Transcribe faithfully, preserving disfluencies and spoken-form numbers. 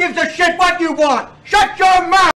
gives a shit what you want? Shut your mouth!